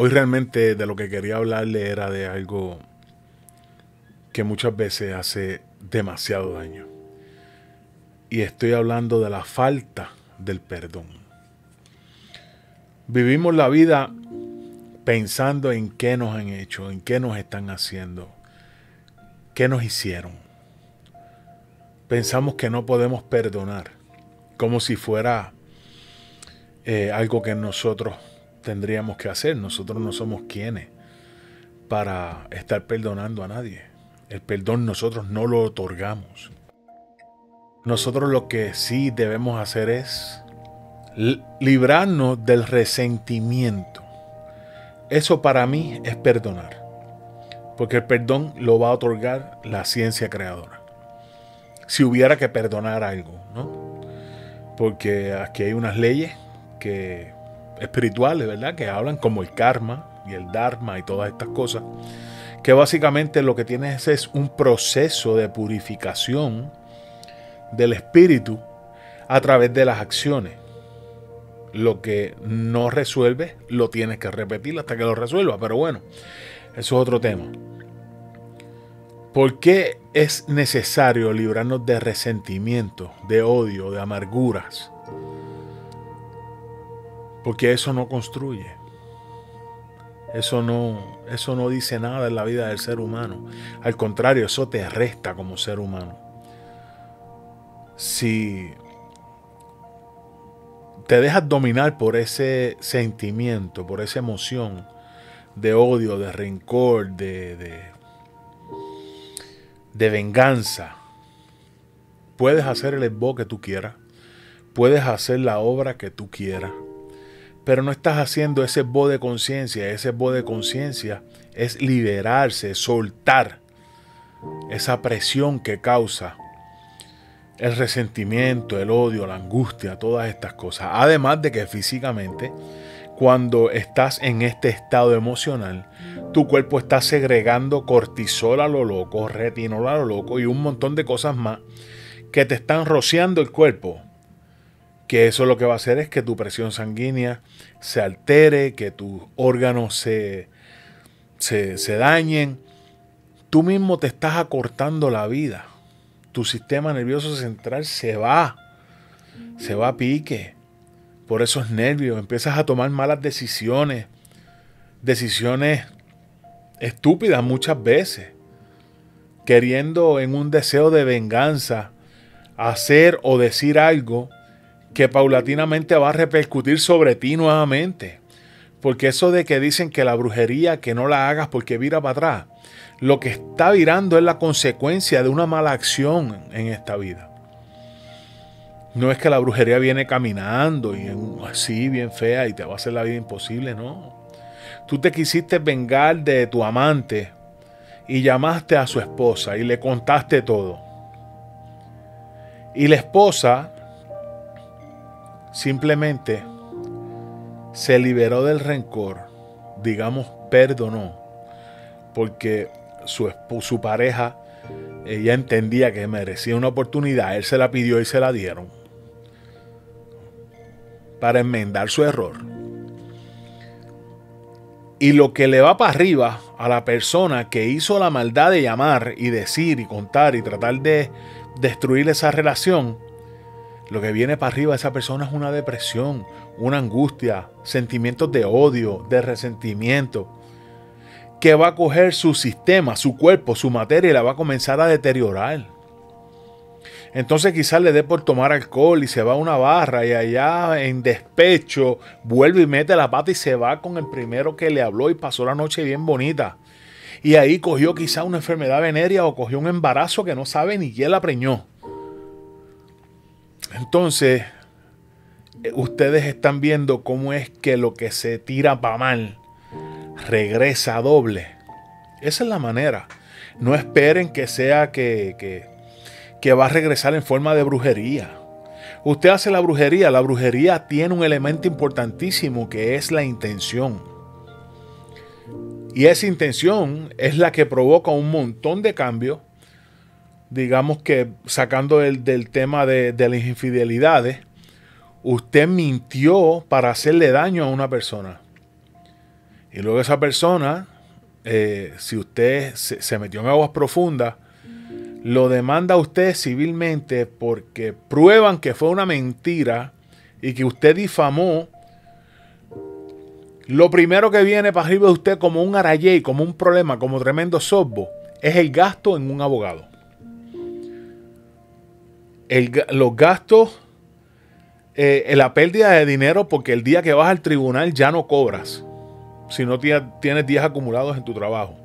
Hoy realmente de lo que quería hablarle era de algo que muchas veces hace demasiado daño. Y estoy hablando de la falta del perdón. Vivimos la vida pensando en qué nos han hecho, en qué nos están haciendo, qué nos hicieron. Pensamos que no podemos perdonar, como si fuera algo que nosotros tendríamos que hacer. Nosotros no somos quienes para estar perdonando a nadie. El perdón nosotros no lo otorgamos. Nosotros lo que sí debemos hacer es librarnos del resentimiento. Eso para mí es perdonar, porque el perdón lo va a otorgar la ciencia creadora. Si hubiera que perdonar algo, ¿no? Porque aquí hay unas leyes espirituales, ¿verdad? Que hablan como el karma y el dharma y todas estas cosas, que básicamente lo que tienes es un proceso de purificación del espíritu a través de las acciones. Lo que no resuelves lo tienes que repetir hasta que lo resuelvas. Pero bueno, eso es otro tema. ¿Por qué es necesario librarnos de resentimiento, de odio, de amarguras? Porque eso no construye. Eso no dice nada en la vida del ser humano. Al contrario, eso te resta como ser humano. Si te dejas dominar por ese sentimiento, por esa emoción de odio, de rencor, de venganza, puedes hacer el esbozo que tú quieras, puedes hacer la obra que tú quieras, pero no estás haciendo ese esbozo de conciencia. Ese esbozo de conciencia es liberarse, soltar esa presión que causa el resentimiento, el odio, la angustia, todas estas cosas. Además de que físicamente, cuando estás en este estado emocional, tu cuerpo está segregando cortisol a lo loco, retinol a lo loco y un montón de cosas más que te están rociando el cuerpo. Que eso lo que va a hacer es que tu presión sanguínea se altere, que tus órganos se dañen. Tú mismo te estás acortando la vida. Tu sistema nervioso central se va a pique por esos nervios. Empiezas a tomar malas decisiones estúpidas muchas veces, queriendo en un deseo de venganza hacer o decir algo que paulatinamente va a repercutir sobre ti nuevamente. Porque eso de que dicen que la brujería, que no la hagas porque vira para atrás, lo que está virando es la consecuencia de una mala acción en esta vida. No es que la brujería viene caminando y así bien fea y te va a hacer la vida imposible, no. Tú te quisiste vengar de tu amante y llamaste a su esposa y le contaste todo. Y la esposa simplemente se liberó del rencor, digamos, perdonó, porque su pareja, ella entendía que merecía una oportunidad, él se la pidió y se la dieron para enmendar su error. Y lo que le va para arriba a la persona que hizo la maldad de llamar y decir y contar y tratar de destruir esa relación, lo que viene para arriba a esa persona es una depresión, una angustia, sentimientos de odio, de resentimiento, que va a coger su sistema, su cuerpo, su materia y la va a comenzar a deteriorar. Entonces quizás le dé por tomar alcohol y se va a una barra y allá en despecho vuelve y mete la pata y se va con el primero que le habló y pasó la noche bien bonita. Y ahí cogió quizás una enfermedad venérea o cogió un embarazo que no sabe ni quién la preñó. Entonces, ustedes están viendo cómo es que lo que se tira para mal regresa doble. Esa es la manera. No esperen que sea que va a regresar en forma de brujería. Usted hace la brujería tiene un elemento importantísimo que es la intención. Y esa intención es la que provoca un montón de cambios. Digamos que sacando del tema de las infidelidades, usted mintió para hacerle daño a una persona. Y luego esa persona, si usted se metió en aguas profundas, lo demanda a usted civilmente porque prueban que fue una mentira y que usted difamó. Lo primero que viene para arriba de usted como un arayé, como un problema, como tremendo sorbo, es el gasto en un abogado. Los gastos, la pérdida de dinero, porque el día que vas al tribunal ya no cobras, si no tienes días acumulados en tu trabajo.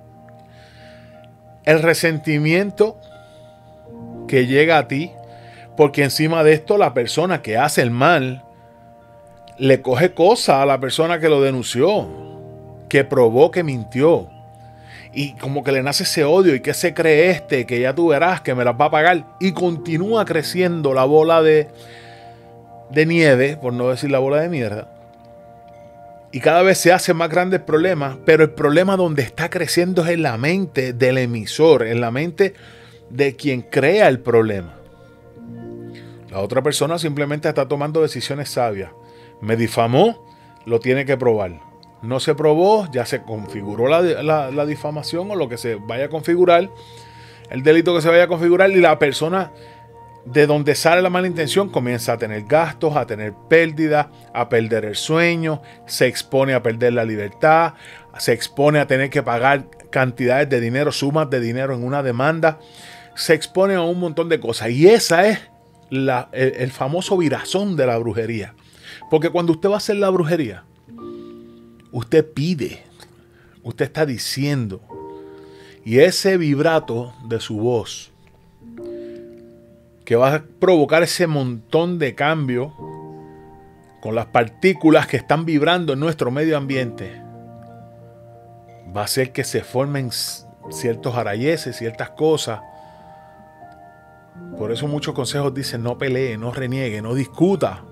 El resentimiento que llega a ti, porque encima de esto la persona que hace el mal le coge cosa a la persona que lo denunció, que probó que mintió. Y como que le nace ese odio y que se cree que ya tú verás que me las va a pagar. Y continúa creciendo la bola de nieve, por no decir la bola de mierda. Y cada vez se hace más grande el problema, pero el problema donde está creciendo es en la mente del emisor, en la mente de quien crea el problema. La otra persona simplemente está tomando decisiones sabias. Me difamó, lo tiene que probar. No se probó, ya se configuró la difamación o lo que se vaya a configurar, el delito que se vaya a configurar, y la persona de donde sale la mala intención comienza a tener gastos, a tener pérdidas, a perder el sueño, se expone a perder la libertad, se expone a tener que pagar cantidades de dinero, sumas de dinero en una demanda, se expone a un montón de cosas. Y esa es el famoso virazón de la brujería. Porque cuando usted va a hacer la brujería, usted pide, usted está diciendo, y ese vibrato de su voz que va a provocar ese montón de cambio con las partículas que están vibrando en nuestro medio ambiente, va a hacer que se formen ciertos arayeses, ciertas cosas. Por eso muchos consejos dicen: no pelee, no reniegue, no discuta,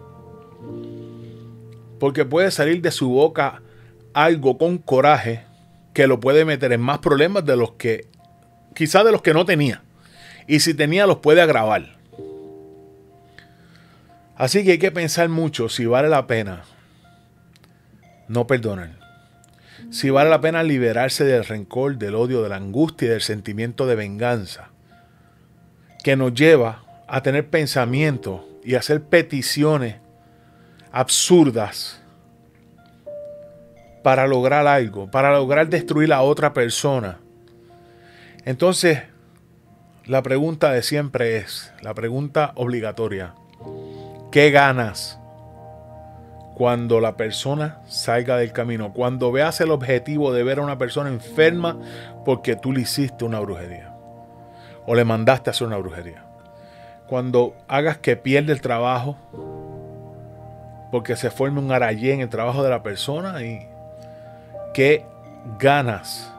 porque puede salir de su boca algo con coraje que lo puede meter en más problemas de los que, quizás de los que no tenía. Y si tenía, los puede agravar. Así que hay que pensar mucho si vale la pena no perdonar. Si vale la pena liberarse del rencor, del odio, de la angustia y del sentimiento de venganza que nos lleva a tener pensamientos y a hacer peticiones absurdas para lograr algo, para lograr destruir a otra persona. Entonces, la pregunta de siempre es, la pregunta obligatoria: ¿qué ganas cuando la persona salga del camino? Cuando veas el objetivo de ver a una persona enferma porque tú le hiciste una brujería o le mandaste a hacer una brujería. Cuando hagas que pierda el trabajo porque se forme un arayé en el trabajo de la persona. ¿Y qué ganas?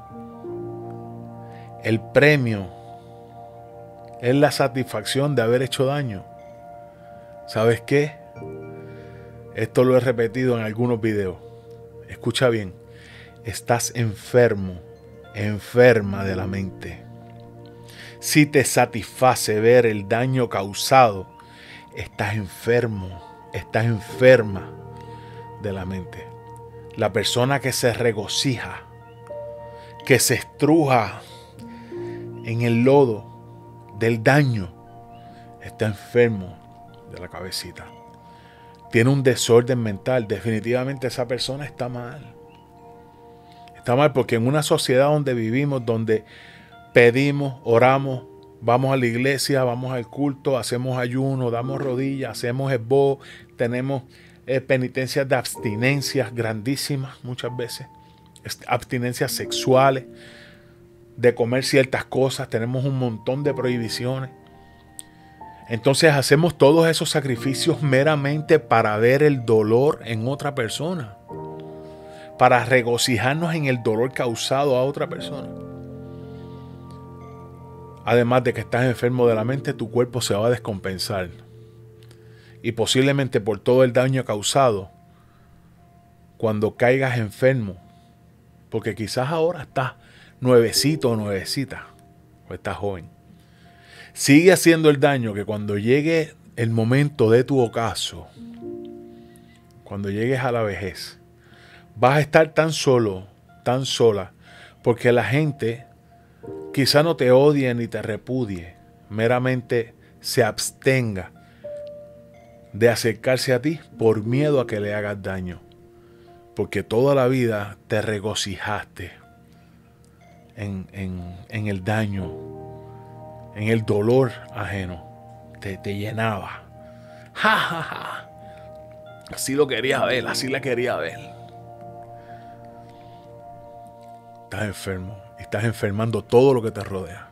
El premio es la satisfacción de haber hecho daño. ¿Sabes qué? Esto lo he repetido en algunos videos. Escucha bien. Estás enfermo, enferma de la mente. Si te satisface ver el daño causado, estás enfermo, estás enferma de la mente. La persona que se regocija, que se estruja en el lodo del daño, está enfermo de la cabecita. Tiene un desorden mental. Definitivamente esa persona está mal. Está mal porque en una sociedad donde vivimos, donde pedimos, oramos, vamos a la iglesia, vamos al culto, hacemos ayuno, damos rodillas, hacemos esbo, tenemos penitencias de abstinencias grandísimas muchas veces, abstinencias sexuales, de comer ciertas cosas, tenemos un montón de prohibiciones. Entonces hacemos todos esos sacrificios meramente para ver el dolor en otra persona, para regocijarnos en el dolor causado a otra persona. Además de que estás enfermo de la mente, tu cuerpo se va a descompensar. Y posiblemente por todo el daño causado, cuando caigas enfermo, porque quizás ahora estás nuevecito o nuevecita, o estás joven, sigue haciendo el daño que cuando llegue el momento de tu ocaso, cuando llegues a la vejez, vas a estar tan solo, tan sola, porque la gente quizá no te odie ni te repudie, meramente se abstenga de acercarse a ti por miedo a que le hagas daño. Porque toda la vida te regocijaste en el daño, en el dolor ajeno. Te llenaba. ¡Ja, ja, ja! Así lo quería ver, así la quería ver. Estás enfermo y estás enfermando todo lo que te rodea.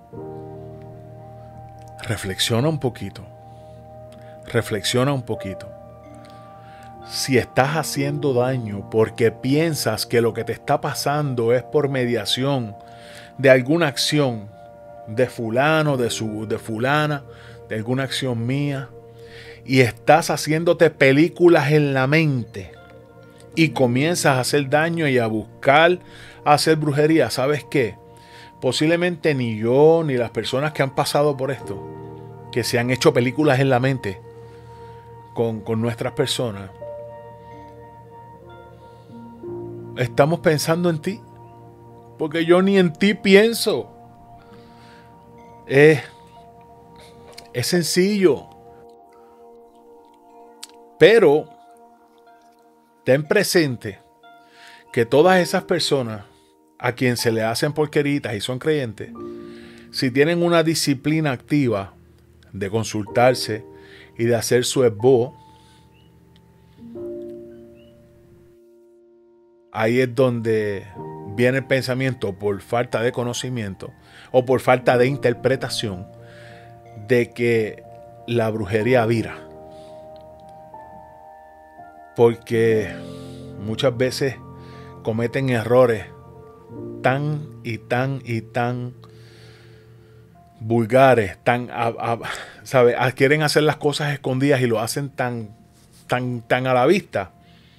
Reflexiona un poquito. Reflexiona un poquito. Si estás haciendo daño porque piensas que lo que te está pasando es por mediación de alguna acción de fulano, de fulana, de alguna acción mía, y estás haciéndote películas en la mente y comienzas a hacer daño y a buscar hacer brujería, ¿sabes qué? Posiblemente ni yo ni las personas que han pasado por esto, que se han hecho películas en la mente con nuestras personas, estamos pensando en ti, porque yo ni en ti pienso. Es sencillo, pero ten presente que todas esas personas a quien se le hacen porqueritas y son creyentes, si tienen una disciplina activa de consultarse y de hacer su esbo, ahí es donde viene el pensamiento, por falta de conocimiento o por falta de interpretación, de que la brujería vira. Porque muchas veces cometen errores tan vulgares, ¿sabes? Quieren hacer las cosas escondidas y lo hacen tan a la vista.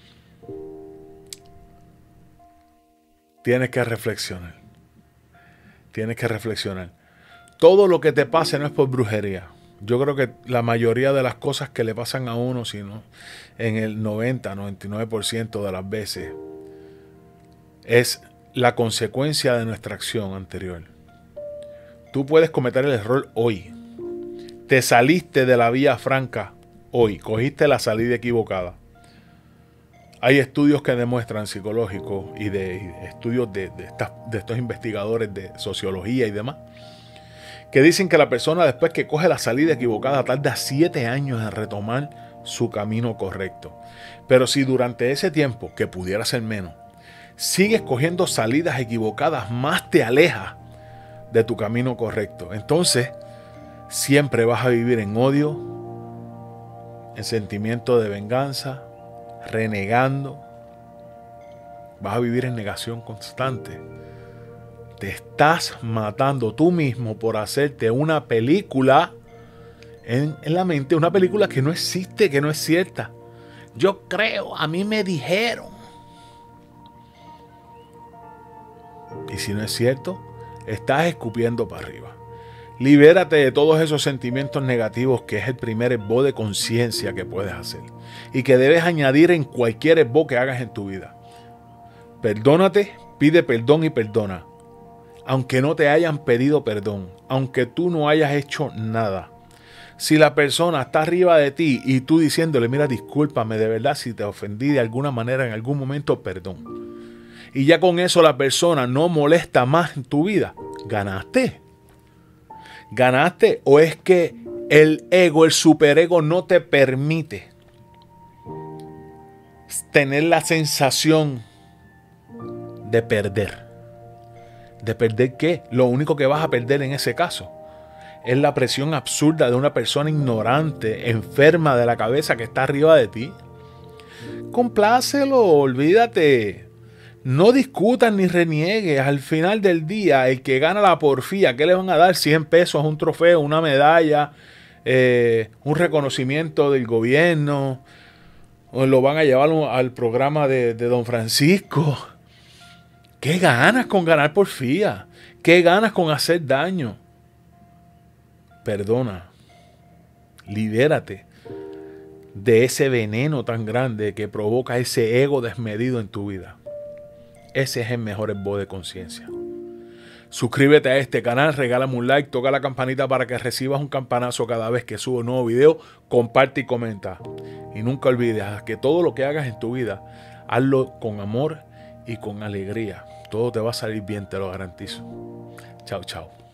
Tienes que reflexionar. Tienes que reflexionar. Todo lo que te pase no es por brujería. Yo creo que la mayoría de las cosas que le pasan a uno, sino en el 99% de las veces, es la consecuencia de nuestra acción anterior. Tú puedes cometer el error hoy. Te saliste de la vía franca hoy. Cogiste la salida equivocada. Hay estudios que demuestran, psicológicos y de estudios de estos investigadores de sociología y demás, que dicen que la persona después que coge la salida equivocada tarda 7 años en retomar su camino correcto. Pero si durante ese tiempo, que pudiera ser menos, sigues cogiendo salidas equivocadas, más te alejas de tu camino correcto. Entonces, siempre vas a vivir en odio, en sentimiento de venganza, renegando. Vas a vivir en negación constante. Te estás matando tú mismo por hacerte una película en la mente, una película que no existe, que no es cierta. Yo creo, a mí me dijeron. Y si no es cierto, estás escupiendo para arriba. Libérate de todos esos sentimientos negativos, que es el primer esbo de conciencia que puedes hacer y que debes añadir en cualquier esbo que hagas en tu vida. Perdónate, pide perdón y perdona. Aunque no te hayan pedido perdón, aunque tú no hayas hecho nada. Si la persona está arriba de ti y tú diciéndole, mira, discúlpame de verdad si te ofendí de alguna manera en algún momento, perdón. Y ya con eso la persona no molesta más en tu vida, ganaste. ¿Ganaste? ¿O es que el ego, el superego no te permite tener la sensación de perder? ¿De perder qué? Lo único que vas a perder en ese caso es la presión absurda de una persona ignorante, enferma de la cabeza que está arriba de ti. Complácelo, olvídate. No discutas ni reniegues. Al final del día, el que gana la porfía, ¿qué le van a dar? 100 pesos, un trofeo, una medalla, un reconocimiento del gobierno, o lo van a llevar al programa de Don Francisco. ¿Qué ganas con ganar porfía? ¿Qué ganas con hacer daño? Perdona. Libérate de ese veneno tan grande que provoca ese ego desmedido en tu vida. Ese es el mejor esbozo de conciencia. Suscríbete a este canal, regálame un like, toca la campanita para que recibas un campanazo cada vez que subo un nuevo video, comparte y comenta. Y nunca olvides que todo lo que hagas en tu vida, hazlo con amor y con alegría. Todo te va a salir bien, te lo garantizo. Chao, chao.